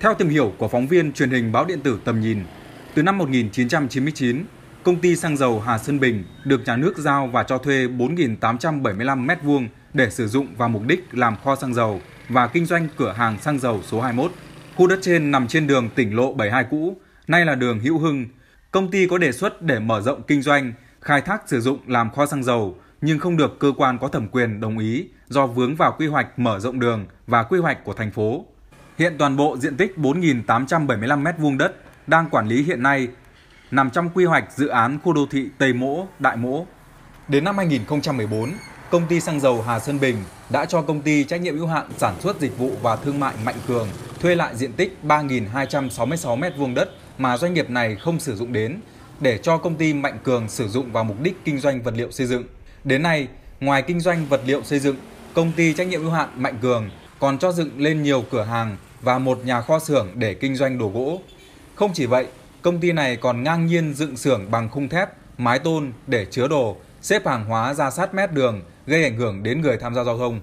Theo tìm hiểu của phóng viên truyền hình báo điện tử Tầm Nhìn, từ năm 1999, công ty xăng dầu Hà Sơn Bình được nhà nước giao và cho thuê 4.875 m² để sử dụng vào mục đích làm kho xăng dầu và kinh doanh cửa hàng xăng dầu số 21. Khu đất trên nằm trên đường tỉnh lộ 72 cũ, nay là đường Hữu Hưng. Công ty có đề xuất để mở rộng kinh doanh, khai thác sử dụng làm kho xăng dầu, nhưng không được cơ quan có thẩm quyền đồng ý do vướng vào quy hoạch mở rộng đường và quy hoạch của thành phố. Hiện toàn bộ diện tích 4.875 m² đất đang quản lý hiện nay nằm trong quy hoạch dự án khu đô thị Tây Mỗ, Đại Mỗ. Đến năm 2014, công ty xăng dầu Hà Sơn Bình đã cho công ty trách nhiệm hữu hạn sản xuất dịch vụ và thương mại Mạnh Cường thuê lại diện tích 3.266 m² đất mà doanh nghiệp này không sử dụng đến để cho công ty Mạnh Cường sử dụng vào mục đích kinh doanh vật liệu xây dựng. Đến nay, ngoài kinh doanh vật liệu xây dựng, công ty trách nhiệm hữu hạn Mạnh Cường còn cho dựng lên nhiều cửa hàng và một nhà kho xưởng để kinh doanh đồ gỗ. Không chỉ vậy, công ty này còn ngang nhiên dựng xưởng bằng khung thép, mái tôn để chứa đồ, xếp hàng hóa ra sát mép đường, gây ảnh hưởng đến người tham gia giao thông.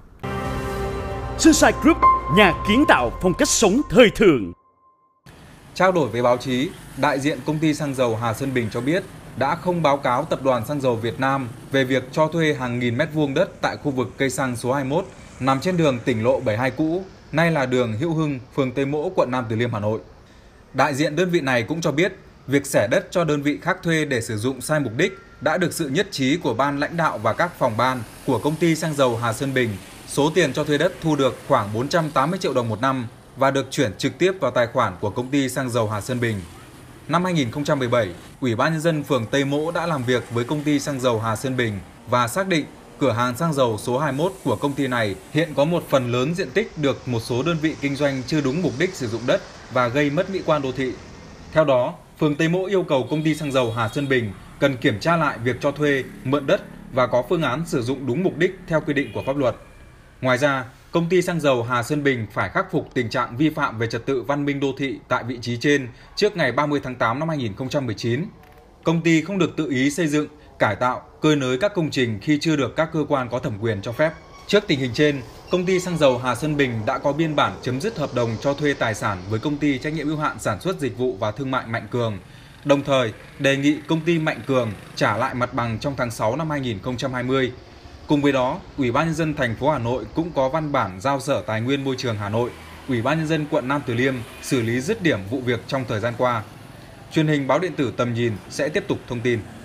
Sunshine Group, nhà kiến tạo phong cách sống thời thượng. Trao đổi với báo chí, đại diện công ty xăng dầu Hà Sơn Bình cho biết đã không báo cáo Tập đoàn Xăng dầu Việt Nam về việc cho thuê hàng nghìn mét vuông đất tại khu vực cây xăng số 21 nằm trên đường tỉnh lộ 72 cũ, nay là đường Hữu Hưng, phường Tây Mỗ, quận Nam Từ Liêm, Hà Nội. Đại diện đơn vị này cũng cho biết việc xẻ đất cho đơn vị khác thuê để sử dụng sai mục đích đã được sự nhất trí của ban lãnh đạo và các phòng ban của công ty xăng dầu Hà Sơn Bình. Số tiền cho thuê đất thu được khoảng 480 triệu đồng một năm và được chuyển trực tiếp vào tài khoản của công ty xăng dầu Hà Sơn Bình. Năm 2017, Ủy ban Nhân dân phường Tây Mỗ đã làm việc với công ty xăng dầu Hà Sơn Bình và xác định cửa hàng xăng dầu số 21 của công ty này hiện có một phần lớn diện tích được một số đơn vị kinh doanh chưa đúng mục đích sử dụng đất và gây mất mỹ quan đô thị. Theo đó, phường Tây Mỗ yêu cầu công ty xăng dầu Hà Sơn Bình cần kiểm tra lại việc cho thuê, mượn đất và có phương án sử dụng đúng mục đích theo quy định của pháp luật. Ngoài ra, công ty xăng dầu Hà Sơn Bình phải khắc phục tình trạng vi phạm về trật tự văn minh đô thị tại vị trí trên trước ngày 30 tháng 8 năm 2019. Công ty không được tự ý xây dựng, cải tạo, cơi nới các công trình khi chưa được các cơ quan có thẩm quyền cho phép. Trước tình hình trên, công ty xăng dầu Hà Sơn Bình đã có biên bản chấm dứt hợp đồng cho thuê tài sản với công ty trách nhiệm hữu hạn sản xuất dịch vụ và thương mại Mạnh Cường. Đồng thời, đề nghị công ty Mạnh Cường trả lại mặt bằng trong tháng 6 năm 2020. Cùng với đó, Ủy ban Nhân dân thành phố Hà Nội cũng có văn bản giao Sở Tài nguyên Môi trường Hà Nội, Ủy ban Nhân dân quận Nam Từ Liêm xử lý dứt điểm vụ việc trong thời gian qua. Truyền hình báo điện tử Tầm Nhìn sẽ tiếp tục thông tin.